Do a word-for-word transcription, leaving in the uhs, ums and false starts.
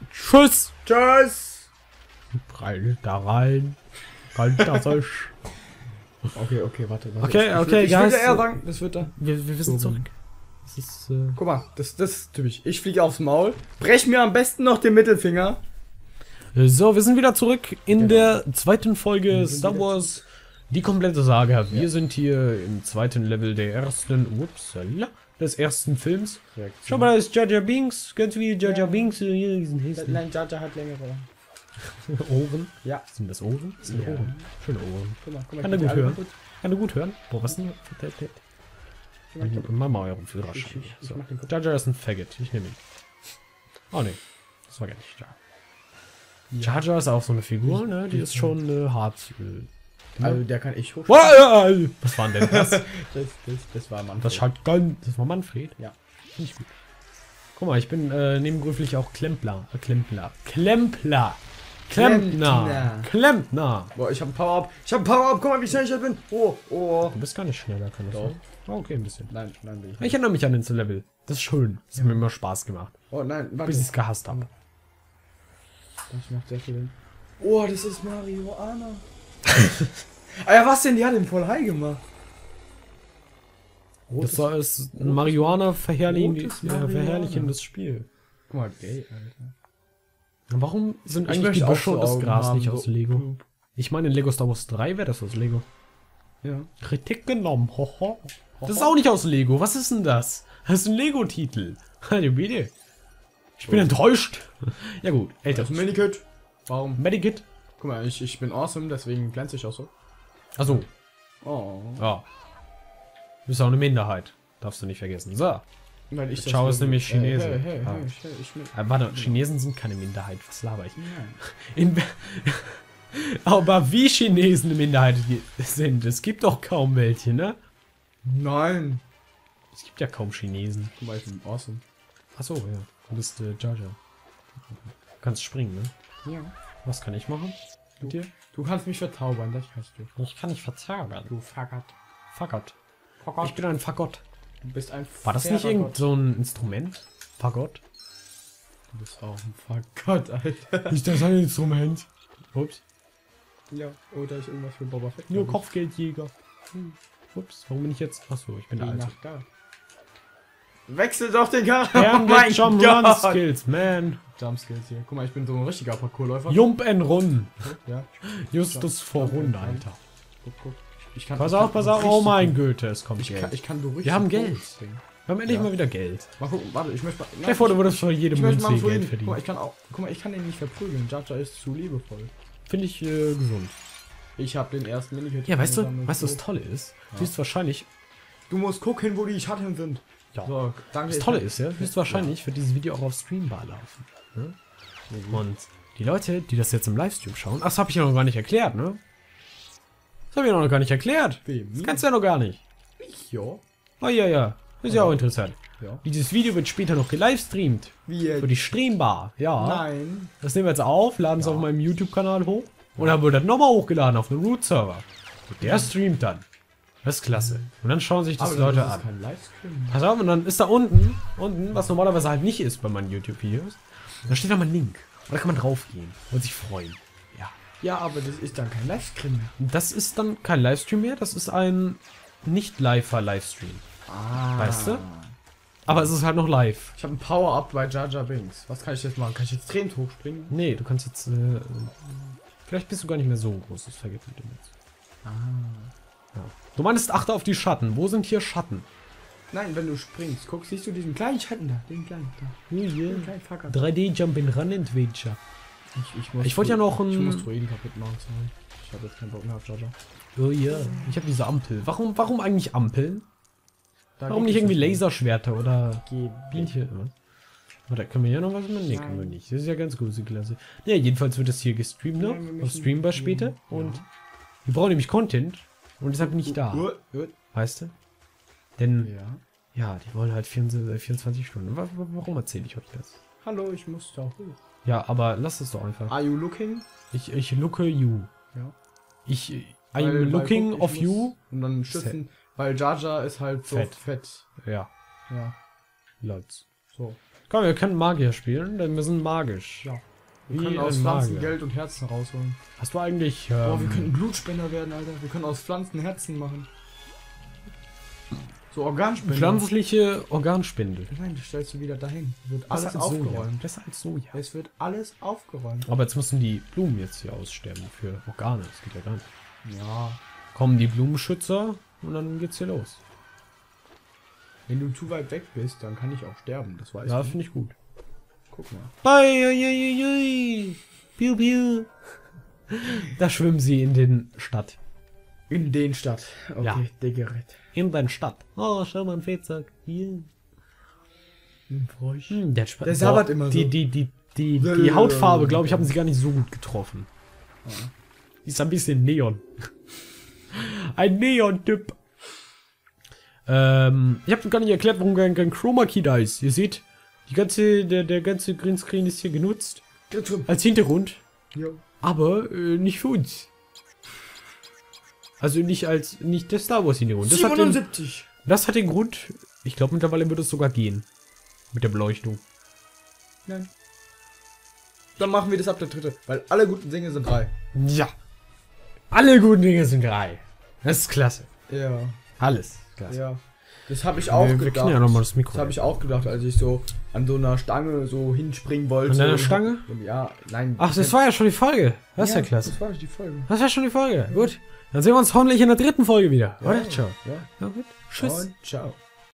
Tschüss. Tschüss. Rein da rein. Rein da soll. Okay, okay, warte, warte. Okay, ich, okay, ich, ich würde Guys. eher sagen, das wird da. Wir, wir wissen So. zurück. Das ist, äh Guck mal, das, das ist typisch. Ich fliege aufs Maul, brech mir am besten noch den Mittelfinger. So, wir sind wieder zurück in Genau. der zweiten Folge Wir sind Star wieder Wars. Die komplette Saga. Wir Ja. sind hier im zweiten Level der ersten, upsala, des ersten Films. Reaktion. Schau mal, da ist Jar Jar Binks. Ganz wie Jar Jar Ja. Binks. äh, Hier, diesen hässlichen Nein, Jaja hat längere. Ohren. Ja. Sind das Ohren? Das sind Ja. Ohren. Schöne Ohren. Guck mal, guck mal. Kann er die gut alle hören? kaputt. Kann er gut hören? Boah, was denn? Ich mach den- Mach mal euren Ich, Führerschein. ich, ich So. mach den kaputt. Jar Jar ist ein Faggot. Ich nehme ihn. Oh ne. Das war gar nicht Jar. Jar Jar ist auch so eine Figur, ne? Die ist schon äh, hart. Äh, Also, der kann ich hoch. Wow, was war denn das? Das, das, das war Mann. Das Shotgun, das war Manfred. Ja. Finde ich gut. Guck mal, ich bin äh, nebenberuflich auch Klempler. Äh, Klempler. Klempler. Klempner. Klempner. Klempner. Boah, ich hab ein Power-Up. Ich hab ein Power-Up. Guck mal, wie schnell ich bin. Oh, oh. Du bist gar nicht schneller, kann das Doch. sein? Oh, okay, ein bisschen. Nein, nein, bin ich Ich nicht. erinnere mich an den zu Level. Das ist schön. Das hat mir immer Spaß gemacht. Oh, nein, warte. Bis ich es gehasst habe. Das macht sehr viel Sinn. Oh, das ist Marihuana. Ah ja, was denn? Die hat ihn voll high gemacht. Das soll- ist ein Marihuana verherrlichen, rotes äh, Marihuana. verherrlichendes Spiel. Guck mal, gay, Alter. Warum sind Ich eigentlich möchte die auch Büsche so und das Augen Gras haben, nicht so- aus Lego? Ich meine, in Lego Star Wars drei wäre das aus Lego. Ja. Kritik genommen. Hoho. Das ist auch nicht aus Lego. Was ist denn das? Das ist ein Lego-Titel. Eine Bitte. Ich bin enttäuscht. Ja gut, älter. Das ist ein Minikit. Warum? Medikit. Guck mal, ich, ich bin awesome, deswegen glänze ich auch so. Achso, Oh. ja. Du bist auch eine Minderheit. Darfst du nicht vergessen. So. Weil ich Chao ist nämlich Chinese. Hey, hey, hey, Ah. hey, hey, ich bin... Äh, warte, Chinesen sind keine Minderheit. Was laber ich? Nein. In Aber wie Chinesen eine Minderheit sind, es gibt doch kaum welche, ne? Nein. Es gibt ja kaum Chinesen. Guck mal, ich bin awesome. Achso, ja. Du bist äh, Jar Jar. Du kannst springen, ne? Ja. Was kann ich machen? Mit dir? Du kannst mich verzaubern, das kannst du. Ich kann nicht verzaubern. Du Faggott. Fagott. Faggott. Ich bin ein Fagott. Du bist ein War das nicht fairer irgend Gott. so ein Instrument? Fagott? Du bist auch ein Faggott, Alter. Ist das ein Instrument? Ups. Ja, oder ist irgendwas für Boba Fett? Nur Kopfgeldjäger. Hm. Ups, warum bin ich jetzt? Achso, ich bin der Alte. Nach da. Wechsel doch den Charakter. Ja, mein Jump Gott. Run Skills, man. Jumpskills hier. Guck mal, ich bin so ein richtiger Parkourläufer. Jump and Run. Ja. Justus vor Jump and Runde, Run. Alter. Guck, guck. Ich kann, Pass ich auf, kann pass so auf. Oh richtig- mein Goethe, es kommt Ich kann, Geld. ich kann so richtig Wir haben hoch Geld. springen. Wir haben endlich Ja. mal wieder Geld. Mal gucken, warte, ich möchte mal... Stell dir vor, du würdest für jede ich möchte Münze mal hier so Geld hin. Guck mal, verdienen. ich kann auch... Guck mal, ich kann den nicht verprügeln. Jar Jar ist zu liebevoll. Finde ich äh, gesund. Ich habe den ersten Minikit. Ja, weißt du, eingesammelt. weißt du, was So. Tolle ist? Ja. Du wirst wahrscheinlich... Du musst gucken, wo die Schatten sind. Ja. So, danke. Das Tolle ist ja, du wirst wahrscheinlich für dieses Video auch auf Streambar laufen. Ne? Und die Leute, die das jetzt im Livestream schauen... Ach, das habe ich ja noch gar nicht erklärt, ne? Das habe ich ja noch gar nicht erklärt. Wem? Das kannst du ja noch gar nicht. Ja. Oh ja, ja. Ist ja auch interessant. Ja. Dieses Video wird später noch gelivestreamt. Wie jetzt? Für die Streambar. Ja. Nein. Das nehmen wir jetzt auf, laden es Ja. auf meinem YouTube-Kanal hoch. Und dann wird das nochmal hochgeladen auf einem Root-Server. Und der streamt dann. Das ist klasse. Und dann schauen sich das Aber Leute das ist an. kein Livestream. Pass auf, und dann ist da unten, unten, was normalerweise halt nicht ist bei meinen YouTube-Videos, da steht da mal ein Link. Und da kann man draufgehen und sich freuen. Ja. Ja, aber das ist dann kein Livestream. Das ist dann kein Livestream mehr, das ist ein nicht-liver-Livestream. Ah. Weißt du? Aber es ist halt noch live. Ich habe ein Power-Up bei Jar Jar Binks. Was kann ich jetzt machen? Kann ich extrem hoch springen? Nee, du kannst jetzt. Äh, vielleicht bist du gar nicht mehr so groß, das vergeht mit dem jetzt. Ah. Ja. Du meinst, achte auf die Schatten. Wo sind hier Schatten? Nein, wenn du springst, guck, siehst du diesen kleinen Schatten da? Den kleinen da. Oh yeah. Den kleinen Facker. drei D Jumping Run Adventure. Ich, ich, muss Ich wollte ja noch ein- Ich muss Druiden kaputt machen. Sorry. Ich habe jetzt keinen Bock mehr auf Jar Jar. Oh ja. Ich habe diese Ampel. Warum, warum eigentlich Ampeln? Da Warum geht nicht es irgendwie nicht mehr. Laserschwerter oder Geh- Bienchen? Was? Warte, können wir hier noch was machen? Nee, können wir nicht. Das ist ja ganz große Klasse. Ja, jedenfalls wird das hier gestreamt noch. Nein, wir Auf müssen- Streambar später. Ja. Und wir brauchen nämlich Content. Und deshalb bin ich da. Uh, uh, Weißt du? Denn, Ja. ja, die wollen halt vierundzwanzig, vierundzwanzig Stunden. Wa- wa- Warum erzähle ich euch das? Hallo, ich muss da hoch. Ja, aber lass es doch einfach. Are you looking? Ich, ich looke you. Ja. Ich, I'm Weil- weil, looking guck, ich of muss- you. Und dann schützen, weil Jar Jar ist halt so Fett. fett. Ja, Ja. Lots. So. Komm, wir können Magier spielen, denn wir sind magisch. Ja. Wie Wir können aus ein Pflanzen Magier. Geld und Herzen rausholen. Hast du eigentlich... Ähm, Boah, wir könnten Blutspender werden, Alter. Wir können aus Pflanzen Herzen machen. So Organspender. pflanzliche Organspende. Nein, das stellst du wieder dahin. Wird Besser alles als Soja. aufgeräumt. Besser als Soja. Es wird alles aufgeräumt. Aber jetzt müssen die Blumen jetzt hier aussterben für Organe. Das geht ja gar nicht. Ja. Kommen die Blumenschützer und dann geht's hier los. Wenn du zu weit weg bist, dann kann ich auch sterben. Das weiß Ja, ich. finde ich gut. Guck mal. Ui, ui, ui, ui. Piu, piu. Da schwimmen sie in den Stadt. In den Stadt. Okay, Ja. der Gerät. In den Stadt. Oh, schau mal, ein Fettsack. Hier. Ein Frosch. Hm, der Sp Der sabbert immer die, so. Die, die, die, die, die Hautfarbe, glaube ich, haben sie gar nicht so gut getroffen. Ja. Die ist ein bisschen Neon. Ein Neon-Typ. Ähm, ich habe gar nicht erklärt, warum kein, kein Chroma Key da ist. Ihr seht, die ganze, der, der ganze Greenscreen ist hier genutzt. Als Hintergrund. Ja. Aber äh, nicht für uns. Also nicht als, nicht der Star Wars Hintergrund. Das hat, den, siebenundsiebzig. das hat den Grund, ich glaube mittlerweile wird es sogar gehen. Mit der Beleuchtung. Nein. Dann machen wir das ab der dritte. Weil alle guten Dinge sind drei. Ja. Alle guten Dinge sind drei. Das ist klasse. Ja. Alles. Klasse. Ja. Das habe ich auch wir, wir gedacht. kennen ja nochmal das Mikro. Das habe ich auch gedacht, als ich so an so einer Stange so hinspringen wollte. An deiner Und- Stange? Ja, nein. Ach, das war ja schon die Folge. Das ist ja klasse. Das war die Folge. Das war schon die Folge. Gut. Dann sehen wir uns hoffentlich in der dritten Folge wieder. Oder? Ciao. Ja. Ja, gut. Tschüss. Und ciao.